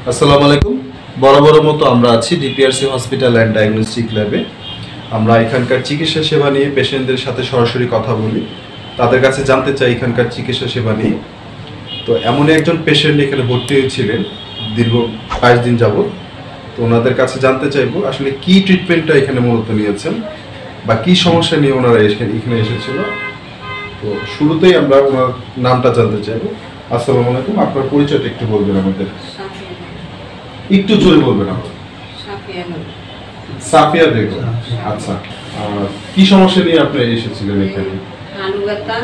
আসসালামু আলাইকুম। বরাবরের মতো আমরা আছি ডিপিআরসি হসপিটাল অ্যান্ড ডায়াগনস্টিক ল্যাবে। আমরা এখানকার চিকিৎসা সেবা নিয়ে পেশেন্টদের সাথে সরাসরি কথা বলি, তাদের কাছে জানতে চাই এখানকার চিকিৎসা সেবা নিয়ে। তো এমন একজন পেশেন্ট এখানে ভর্তি হয়েছিলেন দীর্ঘ 5 দিন যাবত। তো ওনাদের কাছে জানতে চাইবো আসলে কি ট্রিটমেন্টটা এখানে মূলত নিয়েছেন বা কি সমস্যা নিয়ে ওনারা এখানে এসেছিল। তো শুরুতেই আমরা ওনার নামটা জানতে চাইবো। আসসালামু আলাইকুম, আপনার পরিচয়টা একটু বলবেন আমাদের? একটু জোরে বলবেন আমাদের। সাফিয়া বেগম। আচ্ছা, কি সমস্যা নিয়ে আপনি এসেছিলেন এখানে? হাঁটু ব্যথা,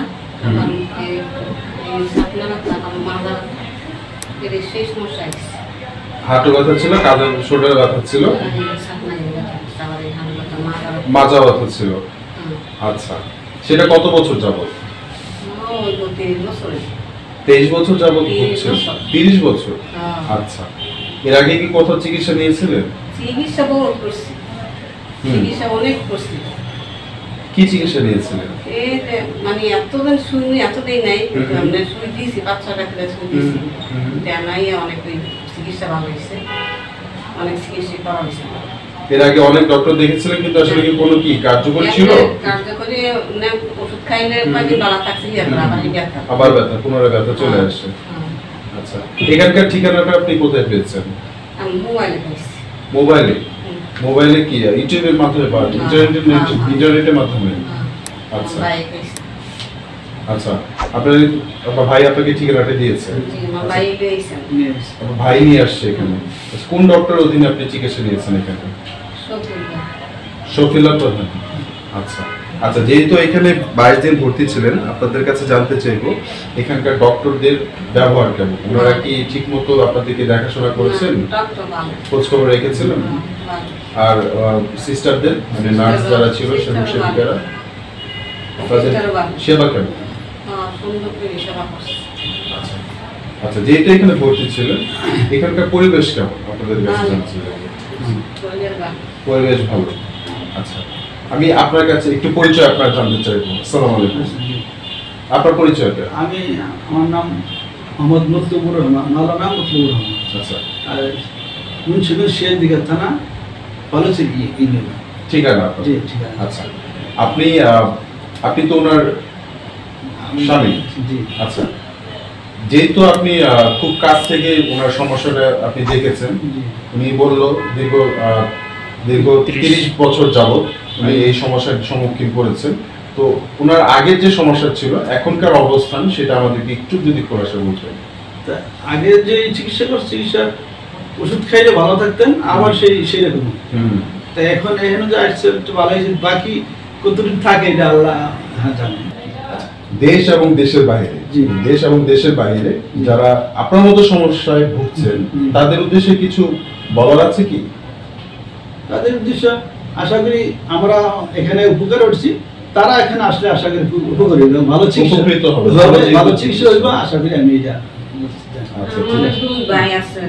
হাঁটু ব্যথা ছিল, কাঁধে শোল্ডার ব্যথা ছিল, মাজা ব্যথা ছিল। আচ্ছা, সেটা কত বছর যাবত? 23 বছর যাবত হচ্ছে? 30 বছর। আচ্ছা, এর আগে কি কোথাও চিকিৎসা নিয়েছিলেন? চিকিৎসা বহুত করছি, চিকিৎসা অনেক করছি। কি চিকিৎসা নিয়েছিলেন? এই যে মানে এতদিন শুনি, এতদিন নাই, আমরা শুই দিয়েছি, 5-6 টাকা শুই দিয়েছি। নাই অনেক চিকিৎসা ভালো হয়েছে, অনেক চিকিৎসা করা হয়েছে। এর আগে অনেক ডক্টর দেখেছিলেন, কিন্তু আসলে কি কোনো কি কার্যকরী ছিল? কার্যকরী না, ওষুধ খাইলে কয়েকদিন ভালো থাকছে, আবার ব্যথা, পুনরায় ব্যথা চলে আসছে। আচ্ছা, এখানকার ঠিকানাটা আপনি কোথায় পেয়েছেন? আমি মোবাইলে পেয়েছি। মোবাইলে? মোবাইলে কি ইউটিউবের মাধ্যমে বা ইন্টারনেটের মাধ্যমে? আচ্ছা আচ্ছা, আপনার ভাই আপনাকে ঠিকানাটা দিয়েছে? ভাই নিয়ে আসছে এখানে। কোন ডক্টরের অধীনে আপনি চিকিৎসা নিয়েছেন এখানে? শফিলা প্রধান। আচ্ছা আচ্ছা, যেহেতু এখানে 22 দিন ভর্তি ছিলেন, আপনাদের কাছে জানতে চাইবো এখানকার ডক্টরদের ব্যবহার কেমন? ওনারা কি ঠিক মতো আপনাদেরকে দেখাশোনা করেছেন, খোঁজখবর রেখেছিলেন? আর সিস্টারদের মানে নার্স যারা ছিল, সেবিকারা তাদের সেবা কেমন? আচ্ছা আচ্ছা, যেহেতু এখানে ভর্তি ছিলেন, এখানকার পরিবেশ কেমন আপনাদের কাছে জানতে চাইবো? পরিবেশ ভালো। আচ্ছা, আমি আপনার কাছে একটু পরিচয় আপনার জানতে চাইবো। আসসালামু আলাইকুম, আপনার পরিচয়টা? আমার নাম মোহাম্মদ মতলুবুর রহমান, মাওলানা মতলুবুর রহমান। আচ্ছা, আর মুন্সিগঞ্জ শেরদিঘা থানা, পলাশী ইউনিয়ন। ঠিকানা? জি, ঠিকানা। আচ্ছা, আপনি আপনি তো ওনার স্বামী? জি। আচ্ছা, যেহেতু আপনি খুব কাছ থেকে ওনার সমস্যাটা আপনি দেখেছেন, উনি বলল দীর্ঘ 30 বছর যাবত উনি এই সমস্যার সম্মুখীন করেছেন। তো ওনার আগের যে সমস্যা ছিল, এখনকার অবস্থান সেটা আমাদেরকে একটু যদি খোলাসা বলতেন। আগে যে চিকিৎসা ওষুধ খাইলে ভালো থাকতেন, আবার সেই রকম। তা এখন এখানে যে আসছে একটু ভালো হয়েছে, বাকি কতটুকু থাকে এটা আল্লাহ জানে। দেশ এবং দেশের বাইরে, দেশ এবং দেশের বাইরে যারা আপনার মতো সমস্যায় ভুগছেন, তাদের উদ্দেশ্যে কিছু বলার আছে কি? তাদের উদ্দেশ্য আশা করি আমরা এখানে উপকার উঠছি, তারা এখানে আসলে আশা করি উপকার হবে, ভালো চিকিৎসা হবে, ভালো চিকিৎসা হবে আশা করি। আমি এটা দুই ভাই আছে,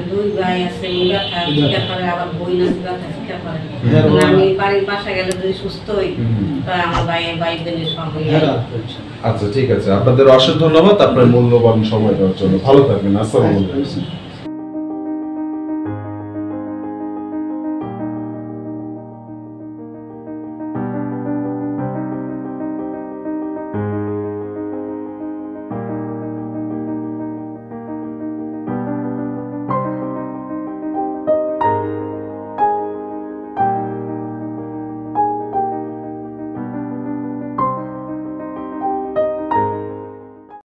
আবার বই না শিক্ষা করে। আমি বাড়ির বাসা গেলে যদি সুস্থ হই, আমার ভাই বোনের সঙ্গে। আচ্ছা, ঠিক আছে, আপনাদের অসংখ্য ধন্যবাদ আপনার মূল্যবান সময় দেওয়ার জন্য। ভালো থাকবেন। আসসালামু আলাইকুম।